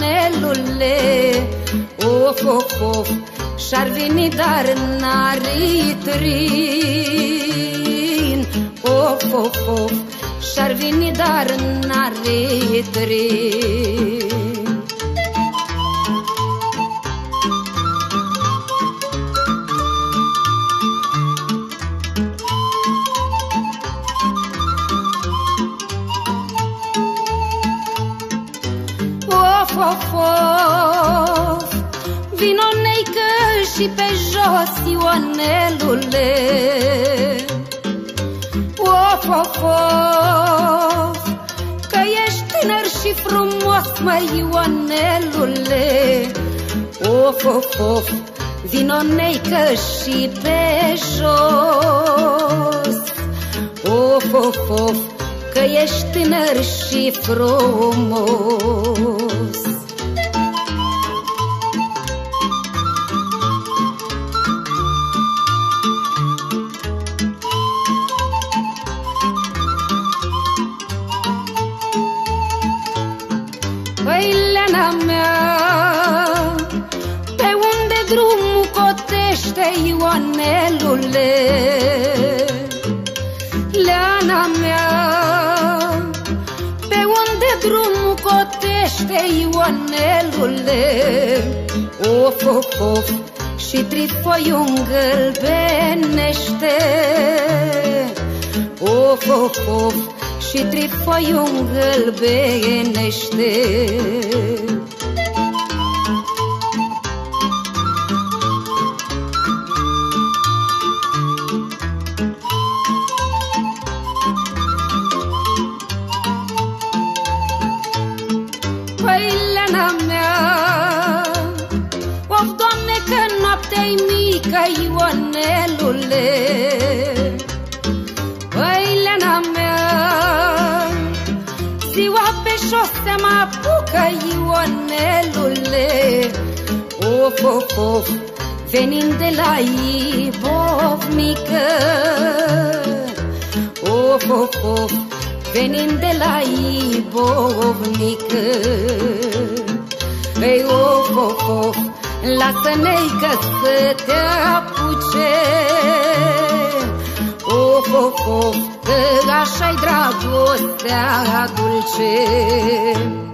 Ioanelule. Of, of, of, și-ar veni dar n-ari trin. Of, of, of, și-ar veni dar n-ari trin. Of, of, of, vino neică și pe jos, Ioanelule. Of, of, of, că ești tânăr și frumos, măi, Ioanelule. Of, of, of, vino neică și pe jos. Of, of, of, că ești tânăr și frumos. Păi, Leana mea, pe unde drumul cotește, Ioanelule? Leana mea, pe unde drumul cotește, Ioanelule? Of, of, of, și trifoiul îngălbenește. Of, of, of, și trifoiul îngălbenește. Păi, Leana mea, of, Doamne, că noaptea-i mică, Ioanelule. Păi, Leana mea, ziua pe șosea mă apucă, Ioanelule. Of, of, of, venind de la Ibovnică. Of, of, of, venind de la Ibovnică. Ei, of, of, of, lasă-ne-i-că să te apuce. Of, of, of, că așa-i dragostea dulce.